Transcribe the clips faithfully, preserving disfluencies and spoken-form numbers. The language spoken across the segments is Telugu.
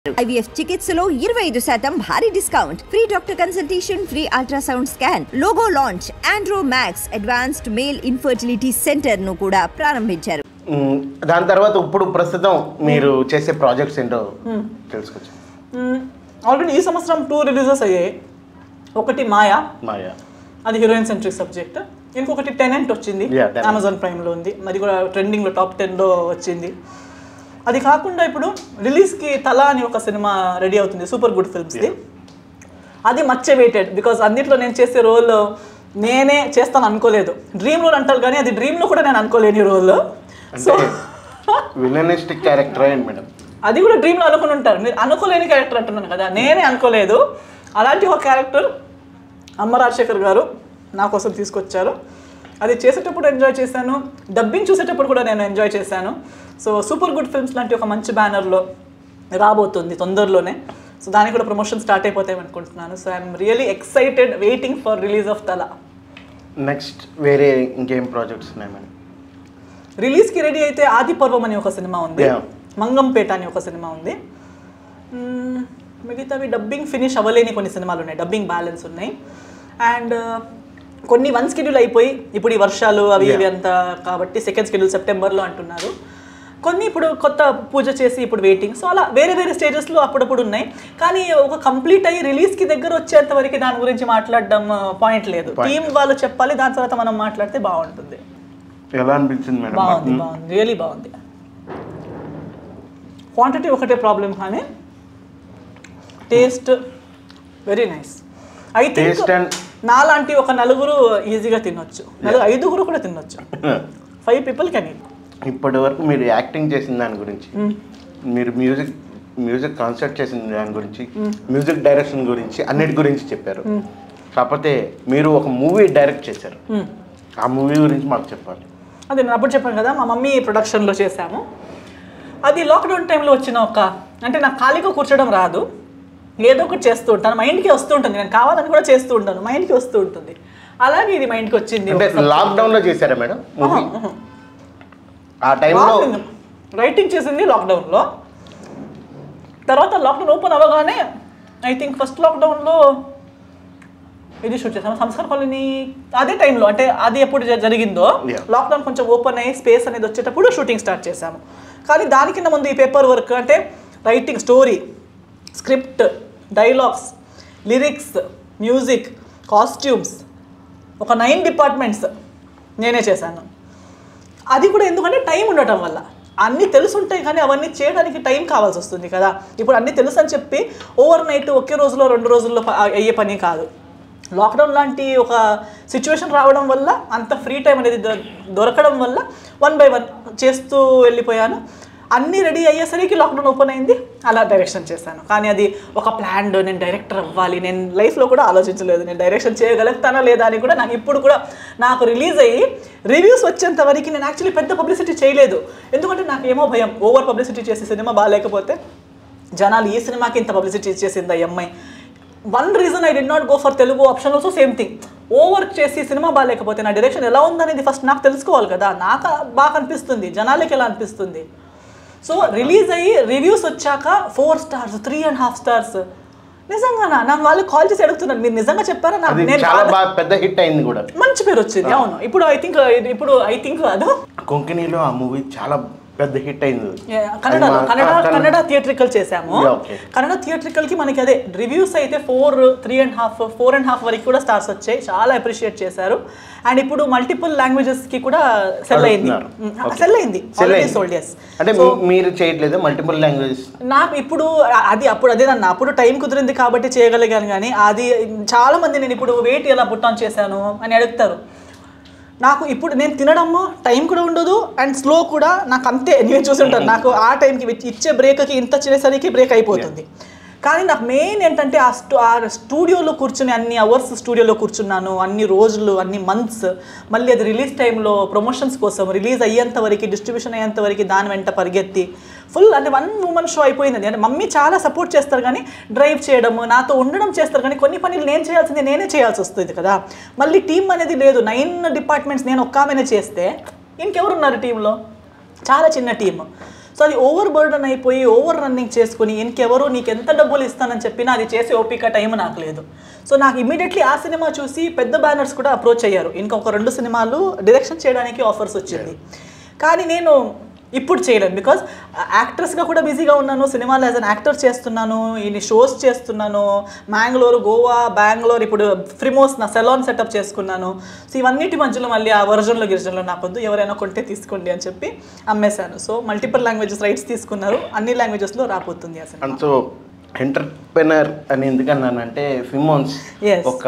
ఐవీఎఫ్ చికిత్సలో ఇరవై ఐదు శాతం భారీ discount, free doctor consultation, free ultrasound scan, logo launch, Andro Max advanced male infertility centre ను కూడా ప్రారంభించారు. దాని తర్వాత ఇప్పుడు ప్రస్తుతం మీరు చేసే ప్రాజెక్ట్స్ ఏంటో తెలుసుకోవచ్చు. ఆల్రెడీ ఈ సంవత్సరం టూ రిలీజెస్ అయ్యాయి. ఒకటి మాయా మాయా అది హీరోయిన్ సెంట్రిక్ సబ్జెక్ట్. ఇంకొకటి టెనెంట్ వచ్చింది, అమెజాన్ ప్రైమ్లో ఉంది, అది కూడా ట్రెండింగ్లో టాప్ టెన్లో వచ్చింది. అది కాకుండా ఇప్పుడు రిలీజ్కి తల అని ఒక సినిమా రెడీ అవుతుంది సూపర్ గుడ్ ఫిల్మ్స్ది. అది మచ్ వెయిటెడ్ బికాజ్ అన్నిట్లో నేను చేసే రోల్ నేనే చేస్తాను అనుకోలేదు. డ్రీమ్ రోల్ అంటారు కానీ అది డ్రీమ్లో కూడా నేను అనుకోలేని రోల్. సో విలనిస్టిక్ క్యారెక్టర్ ఏంటి మేడం? అది కూడా డ్రీమ్లో అనుకుని ఉంటారు. మీరు అనుకోలేని క్యారెక్టర్ అంటున్నాను కదా, నేనే అనుకోలేదు. అలాంటి ఒక క్యారెక్టర్ అమ్మ రాజశేఖర్ గారు నా కోసం తీసుకొచ్చారు. అది చేసేటప్పుడు ఎంజాయ్ చేశాను, డబ్బింగ్ చూసేటప్పుడు కూడా నేను ఎంజాయ్ చేశాను. సో సూపర్ గుడ్ ఫిల్మ్స్ లాంటి ఒక మంచి బ్యానర్లో రాబోతుంది తొందరలోనే. సో దానికి కూడా ప్రమోషన్ స్టార్ట్ అయిపోతాయి అనుకుంటున్నాను. So I'm really excited waiting for release of Thala. Next వేరే ఇంకేం ప్రాజెక్ట్స్ ఉన్నాయి మేడం? రిలీజ్కి రెడీ అయితే ఆది పర్వం అని ఒక సినిమా ఉంది, మంగంపేట అని ఒక సినిమా ఉంది. మిగతావి డబ్బింగ్ ఫినిష్ అవ్వలేని కొన్ని సినిమాలు ఉన్నాయి, డబ్బింగ్ బ్యాలెన్స్ ఉన్నాయి. అండ్ కొన్ని వన్ స్కెడ్యూల్ అయిపోయి ఇప్పుడు ఈ వర్షాలు అవి ఇవి అంతా కాబట్టి సెకండ్ స్కెడ్యూల్ సెప్టెంబర్లో అంటున్నారు. కొన్ని ఇప్పుడు కొత్త పూజ చేసి ఇప్పుడు వెయిటింగ్. సో అలా వేరే వేరే స్టేజెస్లో అప్పుడప్పుడు ఉన్నాయి. కానీ ఒక కంప్లీట్ అయ్యి రిలీజ్కి దగ్గర వచ్చేంత వరకు దాని గురించి మాట్లాడడం పాయింట్ లేదు. టీం వాళ్ళు చెప్పాలి, దాని తర్వాత మనం మాట్లాడితే బాగుంటుంది. ఎలా అనిపించింది మేడం? బాగుంది, బాగుంది, రియలీ బాగుంది. క్వాంటిటీ ఒకటే ప్రాబ్లం కానీ taste very nice. I think నాలాంటి ఒక నలుగురు ఈజీగా తినొచ్చు, నలుగురు ఐదుగురు కూడా తినొచ్చు. Five people can eat. ఇప్పటి వరకు మీరు యాక్టింగ్ చేసిన దాని గురించి, మీరు మ్యూజిక్ మ్యూజిక్ కాన్సర్ట్ చేసిన దాని గురించి, మ్యూజిక్ డైరెక్షన్ గురించి అన్నిటి గురించి చెప్పారు. కాకపోతే మీరు ఒక మూవీ డైరెక్ట్ చేశారు, ఆ మూవీ గురించి మాకు చెప్పాలి. అదే నేను అప్పుడు చెప్పాను కదా, మా మమ్మీ ప్రొడక్షన్లో చేశాము. అది లాక్డౌన్ టైంలో వచ్చిన ఒక, అంటే నాకు ఖాళీగా కూర్చోడం రాదు, ఏదో ఒకటి చేస్తూ ఉంటాను, మైండ్కి వస్తూ ఉంటుంది. నేను కావాలని కూడా చేస్తూ ఉంటాను, మైండ్కి వస్తూ ఉంటుంది. అలాగే ఇది మైండ్కి వచ్చింది. లాక్డౌన్లో చేశారా మేడం? ఆ టైంలో రైటింగ్ చేసింది లాక్డౌన్లో. తర్వాత లాక్డౌన్ ఓపెన్ అవ్వగానే ఐ థింక్ ఫస్ట్ లాక్డౌన్లో ఇది షూట్ చేసాము సంస్కార్ కాలనీ. అదే టైంలో, అంటే అది ఎప్పుడు జరిగిందో లాక్డౌన్ కొంచెం ఓపెన్ అయ్యి స్పేస్ అనేది వచ్చేటప్పుడు షూటింగ్ స్టార్ట్ చేశాము. కానీ దానికింద ముందు ఈ పేపర్ వర్క్, అంటే writing, story, script, dialogues, lyrics, music, costumes, ఒక నైన్ డిపార్ట్మెంట్స్ నేనే చేశాను. అది కూడా ఎందుకంటే టైం ఉండటం వల్ల. అన్నీ తెలుసుంటాయి కానీ అవన్నీ చేయడానికి టైం కావాల్సి వస్తుంది కదా. ఇప్పుడు అన్నీ తెలుసు అని చెప్పి ఓవర్ నైట్ ఒకే రోజులో రెండు రోజుల్లో అయ్యే పని కాదు. లాక్డౌన్ లాంటి ఒక సిచ్యువేషన్ రావడం వల్ల, అంత ఫ్రీ టైం అనేది దొరకడం వల్ల వన్ బై వన్ చేస్తూ వెళ్ళిపోయాను. అన్నీ రెడీ అయ్యేసరికి లాక్డౌన్ ఓపెన్ అయింది, అలా డైరెక్షన్ చేశాను. కానీ అది ఒక ప్లాన్డ్, నేను డైరెక్టర్ అవ్వాలి, నేను లైఫ్లో కూడా ఆలోచించలేదు నేను డైరెక్షన్ చేయగలుగుతానా లేదా అని కూడా. నాకు ఇప్పుడు కూడా నాకు రిలీజ్ అయ్యి రివ్యూస్ వచ్చేంత వరకు నేను యాక్చువల్లీ పెద్ద పబ్లిసిటీ చేయలేదు. ఎందుకంటే నాకు ఏమో భయం, ఓవర్ పబ్లిసిటీ చేసే సినిమా బాగాలేకపోతే జనాలు ఈ సినిమాకి ఇంత పబ్లిసిటీ ఇచ్చేసింది ఆ అమ్మాయి. One reason I did not go for Telugu option also same thing. Over చేసి సినిమా బాగాలేకపోతే నా డైరెక్షన్ ఎలా ఉందనేది ఫస్ట్ నాకు తెలుసుకోవాలి కదా. నాకు బాగా అనిపిస్తుంది, జనాలకి ఎలా అనిపిస్తుంది. సో రిలీజ్ అయ్యి రివ్యూస్ వచ్చాక four stars, three and half stars, నిజంగానా నాకు వాళ్ళు కాల్ చేసి అడుగుతున్నారు మీరు నిజంగా చెప్పారా? నాకు పెద్ద హిట్ అయింది కూడా, మంచి పేరు వచ్చింది. అవును, ఇప్పుడు ఐ థింక్ ఇప్పుడు ఐ థింక్ అదో కొంకణిలో ఆ మూవీ చాలా పెద్ద హిట్ అయింది. కన్నడలో కన్నడ కన్నడ థియేట్రికల్ చేసాము. కన్నడ థియేట్రికల్కి మనకి అదే రివ్యూస్ అయితే four three and half four and half వరకు కూడా స్టార్స్ వచ్చాయి, చాలా అప్రిషియేట్ చేశారు. అండ్ ఇప్పుడు మల్టిపుల్ లాంగ్వేజెస్కి కూడా సెల్ అయింది, సెల్ అయింది సోల్డ్. ఎస్, అంటే మీరు చేయట్లేదు మల్టిపుల్ లాంగ్వేజెస్? నాకు ఇప్పుడు అది అప్పుడు అదే నన్ను అప్పుడు టైం కుదిరింది కాబట్టి చేయగలిగాను. కానీ అది చాలా మంది నేను ఇప్పుడు వెయిట్ ఎలా పుట్ ఆన్ చేశాను అని అడుగుతారు. నాకు ఇప్పుడు నేను తినడము టైం కూడా ఉండదు అండ్ స్లో కూడా నాకు అంతే. నేను చూసుంటాను, నాకు ఆ టైంకి ఇచ్చే బ్రేక్కి ఇంత చేసేసరికి బ్రేక్ అయిపోతుంది. కానీ నాకు మెయిన్ ఏంటంటే ఆ స్టూ ఆ స్టూడియోలో కూర్చుని అన్ని అవర్స్ స్టూడియోలో కూర్చున్నాను, అన్ని రోజులు, అన్ని మంత్స్. మళ్ళీ అది రిలీజ్ టైంలో ప్రమోషన్స్ కోసం రిలీజ్ అయ్యేంత వరకు, డిస్ట్రిబ్యూషన్ అయ్యేంత వరకు దాని వెంట పరిగెత్తి ఫుల్ అంటే వన్ ఉమెన్ షో అయిపోయింది. అంటే మమ్మీ చాలా సపోర్ట్ చేస్తారు కానీ డ్రైవ్ చేయడం, నాతో ఉండడం చేస్తారు కానీ కొన్ని పనులు నేను చేయాల్సింది నేనే చేయాల్సి వస్తుంది కదా. మళ్ళీ టీం అనేది లేదు, నైన్ డిపార్ట్మెంట్స్ నేను ఒక్క ఆమెనే చేస్తే ఇంకెవరున్నారు టీంలో? చాలా చిన్న టీం. సో అది ఓవర్ బర్డన్ అయిపోయి ఓవర్ రన్నింగ్ చేసుకుని ఇంకెవరు నీకు ఎంత డబ్బులు ఇస్తానని చెప్పినా అది చేసే ఓపిక టైం నాకు లేదు. సో నాకు ఇమీడియట్లీ ఆ సినిమా చూసి పెద్ద బ్యానర్స్ కూడా అప్రోచ్ అయ్యారు. ఇంకొక రెండు సినిమాలు డైరెక్షన్ చేయడానికి ఆఫర్స్ వచ్చింది. కానీ నేను ఇప్పుడు చేయలేను, బికాజ్ యాక్ట్రెస్గా కూడా బిజీగా ఉన్నాను, సినిమాలో యాజ్ అన్ యాక్టర్ చేస్తున్నాను, ఇన్ని షోస్ చేస్తున్నాను, మ్యాంగ్లూరు, గోవా, బెంగళూరు, ఇప్పుడు ఫ్రిమోస్ నా సెలాన్ సెటప్ చేసుకున్నాను. సో ఇవన్నిటి మధ్యలో మళ్ళీ ఆ వర్జన్లో గిరిజన్లో నాకొద్దు, ఎవరైనా కొంటే తీసుకోండి అని చెప్పి అమ్మేశాను. సో మల్టిపుల్ లాంగ్వేజెస్ రైట్స్ తీసుకున్నారు, అన్ని లాంగ్వేజెస్లో రాబోతుంది అసలు. అండ్ సో ఎంటర్ప్రెనర్ అని ఎందుకన్నానంటే ఫిమోన్స్ ఒక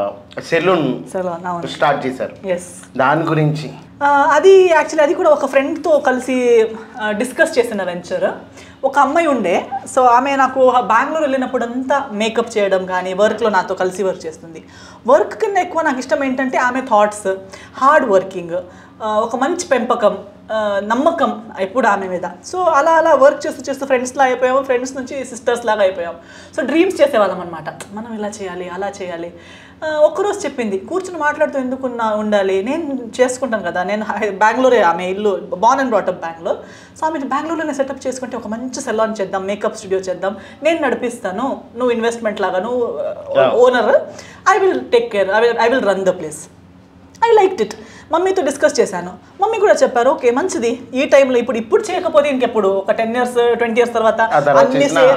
సెలూన్ స్టార్ట్ చేశారు, దాని గురించి అది యాక్చువల్లీ అది కూడా ఒక ఫ్రెండ్తో కలిసి డిస్కస్ చేసిన వెంచర్. ఒక అమ్మాయి ఉండే, సో ఆమె నాకు బెంగళూరు వెళ్ళినప్పుడు అంతా మేకప్ చేయడం కానీ వర్క్లో నాతో కలిసి వర్క్ చేస్తుంది. వర్క్ కన్నా ఎక్కువ నాకు ఇష్టం ఏంటంటే ఆమె థాట్స్, హార్డ్ వర్కింగ్, ఒక మంచి పెంపకం, నమ్మకం ఎప్పుడు ఆమె మీద. సో అలా అలా వర్క్ చేస్తూ చేస్తూ ఫ్రెండ్స్లా అయిపోయాము, ఫ్రెండ్స్ నుంచి సిస్టర్స్ లాగా అయిపోయాము. సో డ్రీమ్స్ చేసేవాళ్ళం అనమాట, మనం ఇలా చేయాలి అలా చేయాలి. ఒక్కరోజు చెప్పింది, కూర్చుని మాట్లాడుతూ ఎందుకు ఉండాలి, నేను చేసుకుంటాను కదా, నేను బెంగళూరే, ఆమె ఇల్లు born and brought up Bengaluru. So ఆమె బెంగళూరులోనే సెటప్ చేసుకుంటే ఒక మంచి సెలాన్ చేద్దాం, మేకప్ స్టూడియో చేద్దాం, నేను నడిపిస్తాను, నువ్వు ఇన్వెస్ట్మెంట్ లాగా, నువ్వు owner, I will take care, I will I will run the place. I liked it. మమ్మీతో డిస్కస్ చేశాను, మమ్మీ కూడా చెప్పారు ఓకే మంచిది, ఈ టైంలో ఇప్పుడు ఇప్పుడు చేయకపోతే ఇంకెప్పుడు ఒక టెన్ ఇయర్స్ ట్వంటీ ఇయర్స్ తర్వాత అన్ని సేఫ్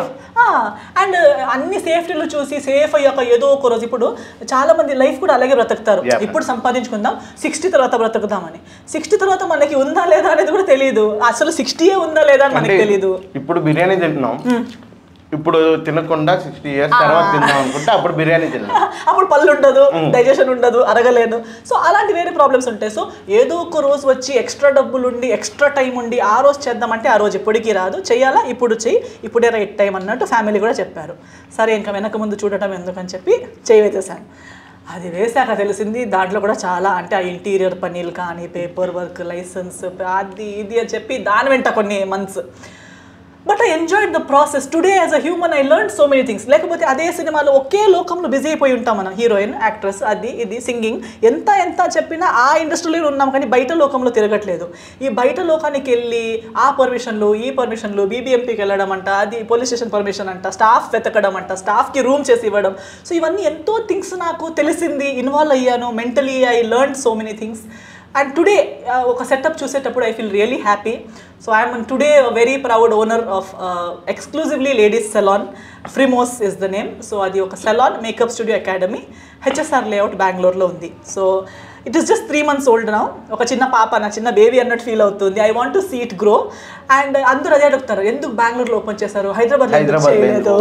అండ్ అన్ని సేఫ్టీలు చూసి సేఫ్ అయ్యాక ఏదో ఒక రోజు, ఇప్పుడు చాలా మంది లైఫ్ కూడా అలాగే బ్రతుకుతారు, ఇప్పుడు సంపాదించుకుందాం సిక్స్టీ తర్వాత బ్రతుకుదామని. సిక్స్టీ తర్వాత మనకి ఉందా లేదా అనేది కూడా తెలియదు, అసలు సిక్స్టీయే ఉందా లేదా అని మనకి తెలియదు. ఇప్పుడు బిర్యానీ తింటున్నాం, ఇప్పుడు తినకుండా సిక్స్టీ ఇయర్స్ తర్వాత తిందాం అనుకుంటే అప్పుడు బిర్యానీ తిన్నాం, అప్పుడు పళ్ళు ఉండదు, డైజెషన్ ఉండదు, అరగలేను. సో అలాంటి వేరే ప్రాబ్లమ్స్ ఉంటాయి. సో ఏదో ఒక రోజు వచ్చి ఎక్స్ట్రా డబ్బులు ఉండి ఎక్స్ట్రా టైం ఉండి ఆ రోజు చేద్దామంటే ఆ రోజు ఎప్పటికీ రాదు, చెయ్యాలా ఇప్పుడు చెయ్యి, ఇప్పుడే రైట్ టైం అన్నట్టు ఫ్యామిలీ కూడా చెప్పారు. సరే ఇంకా వెనక ముందు చూడటం ఎందుకని చెప్పి చేయి వేసేసాను. అది వేసాక తెలిసింది దాంట్లో కూడా చాలా, అంటే ఆ ఇంటీరియర్ పనీలు కానీ, పేపర్ వర్క్, లైసెన్స్, అది ఇది అని చెప్పి దాని వెంట కొన్ని months. But I enjoyed the process. Today as a human I learn so many things. లేకపోతే అదే సినిమాలో ఒకే లోకంలో బిజీ అయిపోయి ఉంటాం మనం, హీరోయిన్, యాక్ట్రెస్, అది ఇది సింగింగ్, ఎంత ఎంత చెప్పినా ఆ ఇండస్ట్రీలో ఉన్నాం కానీ బయట లోకంలో తిరగట్లేదు. ఈ బయట లోకానికి వెళ్ళి ఆ పర్మిషన్లు ఈ పర్మిషన్లు, బీబీఎంపీకి వెళ్ళడం అంట, అది పోలీస్ స్టేషన్ పర్మిషన్ అంట, స్టాఫ్ వెతకడం అంట, స్టాఫ్కి రూమ్ చేసి ఇవ్వడం. సో ఇవన్నీ ఎంతో థింగ్స్ నాకు తెలిసింది, ఇన్వాల్వ్ అయ్యాను, mentally I learn so many things. And today ఒక సెటప్ చూసేటప్పుడు I feel really happy. So I'm today very proud owner of exclusively ladies salon, Frimos is the name. So అది ఒక salon makeup studio academy, HSR layout బెంగళూరులో ఉంది. So it is just three months old now, ఒక చిన్న పాప, నా చిన్న బేబీ అన్నట్టు ఫీల్ అవుతుంది. I want to see it grow. And అందరూ అదే అడుగుతారు, ఎందుకు బెంగళూరులో ఓపెన్ చేశారు, హైదరాబాద్లో చేయలేదు.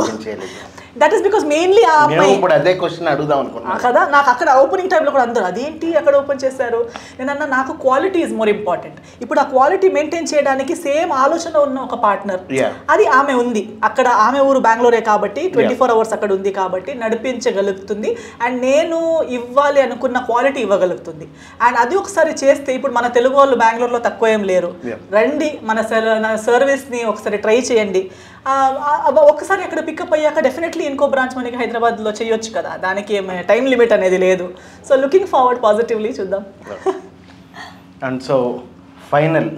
దట్ ఈస్ బికాస్ మెయిన్లీ ఆ అమ్మాయి అదే క్వశ్చన్ అడుగుదాం అనుకున్నా కదా. నాకు అక్కడ ఓపెనింగ్ టైంలో కూడా అందరూ అదేంటి అక్కడ ఓపెన్ చేశారు, నేను అన్నా నాకు క్వాలిటీ ఈజ్ మోర్ ఇంపార్టెంట్. ఇప్పుడు ఆ క్వాలిటీ మెయింటైన్ చేయడానికి సేమ్ ఆలోచన ఉన్న ఒక పార్ట్నర్, అది ఆమె ఉంది అక్కడ. ఆమె ఊరు బెంగళూరే కాబట్టి ట్వంటీ ఫోర్ అవర్స్ అక్కడ ఉంది కాబట్టి నడిపించగలుగుతుంది. అండ్ నేను ఇవ్వాలి అనుకున్న క్వాలిటీ ఇవ్వగలుగుతుంది. అండ్ అది ఒకసారి చేస్తే, ఇప్పుడు మన తెలుగు వాళ్ళు బెంగళూరులో తక్కువ ఏం లేరు, రండి మన సర్వీస్ని ఒకసారి ట్రై చేయండి. ఒక్కసారి అక్కడ పికప్ అయ్యాక డెఫినెట్లీ ఇంకో బ్రాంచ్ మనకి హైదరాబాద్లో చేయొచ్చు కదా, దానికి ఏమైనా టైం లిమిట్ అనేది లేదు. సో లుకింగ్ ఫార్వర్డ్ పాజిటివ్లీ, చూద్దాం. అండ్ సో ఫైనల్,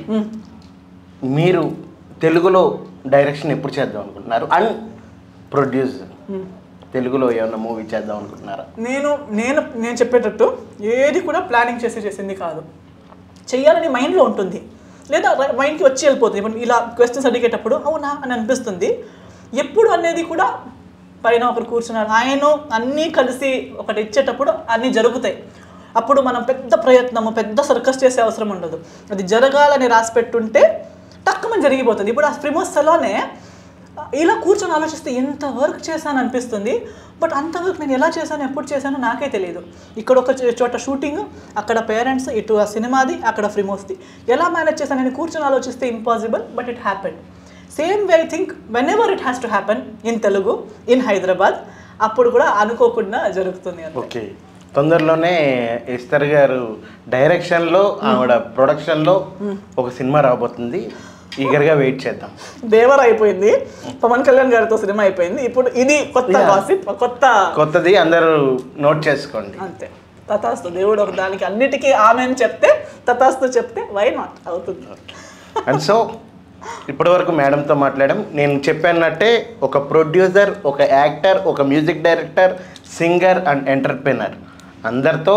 మీరు తెలుగులో డైరెక్షన్ ఎప్పుడు చేద్దాం అనుకుంటున్నారు? అండ్ ప్రొడ్యూస్ తెలుగులో ఏమన్నా మూవీ చేద్దాం అనుకుంటున్నారా? నేను నేను నేను చెప్పేటట్టు ఏది కూడా ప్లానింగ్ చేసి చేసింది కాదు, చెయ్యాలని మైండ్లో ఉంటుంది, లేదా మైండ్కి వచ్చి వెళ్ళిపోతుంది. ఇప్పుడు ఇలా క్వశ్చన్స్ అడిగేటప్పుడు అవునా అని అనిపిస్తుంది. ఎప్పుడు అనేది కూడా పైన ఒకరు కూర్చున్నారు, ఆయన అన్నీ కలిసి ఒకటి ఇచ్చేటప్పుడు అన్నీ జరుగుతాయి. అప్పుడు మనం పెద్ద ప్రయత్నము, పెద్ద సర్కస్ చేసే అవసరం ఉండదు. అది జరగాలని రాసి పెట్టుంటే తక్కువ జరిగిపోతుంది. ఇప్పుడు ఆ ఫ్రిమోస్ సెలానే ఇలా కూర్చొని ఆలోచిస్తే ఎంత వర్క్ చేశాను అనిపిస్తుంది. బట్ అంత వర్క్ నేను ఎలా చేశాను, ఎప్పుడు చేశానో నాకే తెలియదు. ఇక్కడ ఒక చోట షూటింగ్, అక్కడ పేరెంట్స్, ఇటు ఆ సినిమాది, అక్కడ ఫ్రిమోస్ది, ఎలా మేనేజ్ చేశాను నేను కూర్చొని ఆలోచిస్తే impossible. But it happen. Same way I think whenever it has to happen in Telugu, in Hyderabad, అప్పుడు కూడా అనుకోకుండా జరుగుతుంది. ఓకే, తొందరలోనే ఎస్తర్ గారు డైరెక్షన్లో, ఆవిడ ప్రొడక్షన్లో ఒక సినిమా రాబోతుంది, ఈగర్గా వెయిట్ చేద్దాం. దేవర్ అయిపోయింది, పవన్ కళ్యాణ్ గారితో సినిమా అయిపోయింది, ఇప్పుడు ఇది కొత్త గాసిప్, కొత్త కొత్తది, అందరూ నోట్ చేసుకోండి. అంతే, తథాస్తు. దేవుడు ఒక దానికి అన్నిటికీ ఆమె అని చెప్తే, తథాస్తు చెప్తే వై నాట్ అవుతుంది. అండ్ సో ఇప్పటి వరకు మేడంతో మాట్లాడాం. నేను చెప్పానట్టే ఒక ప్రొడ్యూసర్, ఒక యాక్టర్, ఒక music director, singer and entrepreneur అందరితో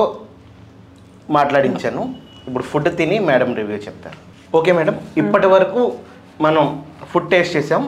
మాట్లాడించాను. ఇప్పుడు ఫుడ్ తిని మేడం రివ్యూ చెప్తారు. ఓకే మేడం, ఇప్పటి వరకు మనం ఫుడ్ టేస్ట్ చేసాం.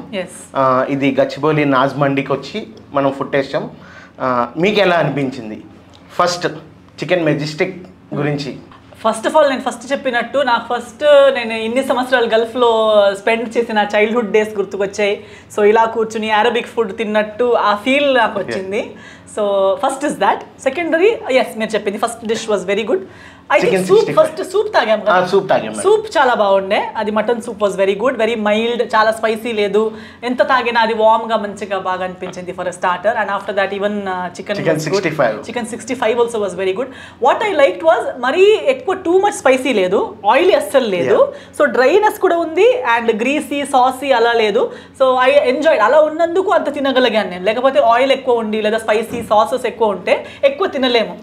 ఇది గచ్చిబౌలి నాజ్ మండికి వచ్చి మనం ఫుడ్ టేస్ట్ చేసాం. మీకు ఎలా అనిపించింది? ఫస్ట్ చికెన్ మెజెస్టిక్ గురించి. ఫస్ట్ ఆఫ్ ఆల్ నేను ఫస్ట్ చెప్పినట్టు నాకు ఫస్ట్ నేను ఇన్ని సంవత్సరాలు గల్ఫ్లో స్పెండ్ చేసిన చైల్డ్హుడ్ డేస్ గుర్తుకొచ్చాయి. సో ఇలా కూర్చుని అరబిక్ ఫుడ్ తిన్నట్టు ఆ ఫీల్ నాకు వచ్చింది. So first is that. Secondary as మీరు చెప్పింది first dish was very good. I think soup first soup తాగాం కదా, సూప్ తాగాం. సూప్ చాలా బాగుండే. అది mutton soup was very good, very mild, చాలా స్పైసీ లేదు. ఎంత తాగినా అది వామ్గా మంచిగా బాగా అనిపించింది for starter. And after that even chicken chicken sixty five also was very good. What I like was మరీ ఎక్కువ టూ మచ్ స్పైసీ లేదు, ఆయిలీ అస్సలు లేదు. సో డ్రైనెస్ కూడా ఉంది అండ్ గ్రీసీ సాసీ అలా లేదు. So I enjoyed. అలా ఉన్నందుకు అంత తినగలిగాను నేను. లేకపోతే ఆయిల్ ఎక్కువ ఉండి లేదా స్పైసీ సాసెస్ ఎక్కువ ఉంటే ఎక్కువ తినలేము.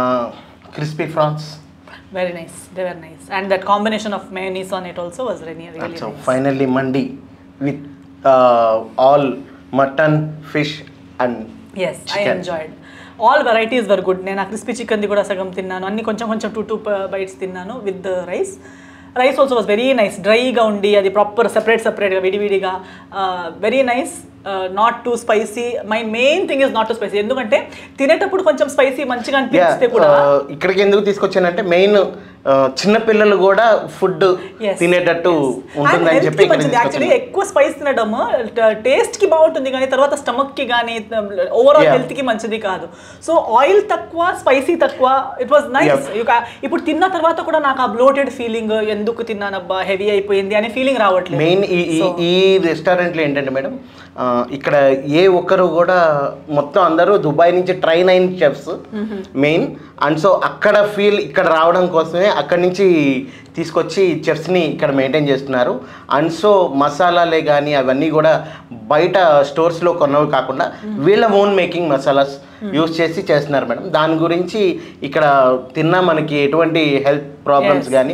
Crispy prawns very nice, they were nice, and that combination of mayonnaise on it also was really really so nice. Finally mandi with uh, all mutton, fish and yes chicken. I enjoyed all varieties were good. నేను ఆ క్రిస్పీ చికెన్ ది కూడా సగం తిన్నాను, అన్ని కొంచెం కొంచెం టూ టూ బైట్స్ తిన్నాను with the rice. Rice also was very nice, డ్రైగా ఉండి అది ప్రాపర్ సపరేట్ సపరేట్గా విడివిడిగా very nice. Not too spicy. My main thing is not too spicy. ఎందుకంటే తినేటప్పుడు కొంచెం స్పైసీ మంచిగా అనిపిస్తే కూడా. ఇక్కడికి ఎందుకు తీసుకొచ్చానంటే మెయిన్ చిన్న పిల్లలు కూడా ఫుడ్ తినేటట్టు ఉంటుందని చెప్పి యాక్చువల్లీ ఎక్కువ స్పైస్ తినడం టేస్ట్ కి బాగుంటుంది కానీ తర్వాత స్టమక్ కి కానీ ఓవరాల్ హెల్త్ కి మంచిది కాదు. సో ఆయిల్ తక్కువ, స్పైసీ తక్కువ, ఇట్ వాజ్ నైస్. ఇప్పుడు తిన్న తర్వాత కూడా నాకు ఆ బ్లోటెడ్ ఫీలింగ్, ఎందుకు తిన్నానబ్బా హెవీ అయిపోయింది అనే ఫీలింగ్ రావట్లేదు. మెయిన్ ఈ రెస్టారెంట్లో ఏంటంటే మేడం, ఇక్కడ ఏ ఒక్కరు కూడా మొత్తం అందరూ దుబాయ్ నుంచి ట్రైన్ అయిన చెఫ్స్ మెయిన్. అండ్ సో అక్కడ ఫీల్ ఇక్కడ రావడం కోసమే అక్కడి నుంచి తీసుకొచ్చి చెఫ్స్ని ఇక్కడ మెయింటైన్ చేస్తున్నారు. అండ్ సో మసాలాలే కానీ అవన్నీ కూడా బయట స్టోర్స్లో కొన్నవి కాకుండా వీళ్ళ ఓన్ మేకింగ్ మసాలాస్ యూజ్ చేసి చేస్తున్నారు మేడం. దాని గురించి ఇక్కడ తిన్నా మనకి ఎటువంటి హెల్త్ ప్రాబ్లమ్స్ కానీ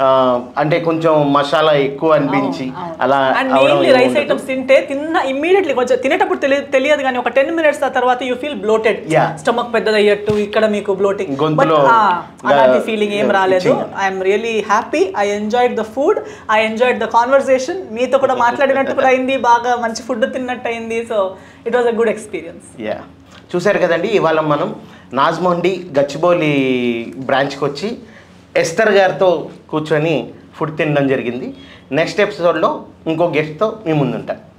అంటే కొంచెం మసాలా ఎక్కువ అనిపించి అలా. రైస్ ఐటమ్స్ తింటే తిన్న ఇమ్మీడియట్లీ కొంచెం తినేటప్పుడు తెలియదు తెలియదు కానీ ఒక టెన్ మినిట్స్ తర్వాత యూ ఫీల్ బ్లోటెడ్, స్టమక్ పెద్దదయ్యట్టు, ఇక్కడ మీకు బ్లోటింగ్ గొంతులో అలాంటి ఫీలింగ్ ఏం రాలేదు. I'm really happy. I enjoyed the food, I enjoyed the conversation. మీతో కూడా మాట్లాడినట్టు కూడా అయింది, బాగా మంచి ఫుడ్ తిన్నట్టు అయింది. So it was a good experience. Yeah, చూశారు కదండి. ఇవాళ మనం నాజ్ మండి గచ్చిబౌలి బ్రాంచ్కి వచ్చి ఎస్తర్ గారితో కూర్చొని ఫుడ్ తినడం జరిగింది. నెక్స్ట్ ఎపిసోడ్లో ఇంకో గెస్ట్తో మీ ముందుంటా.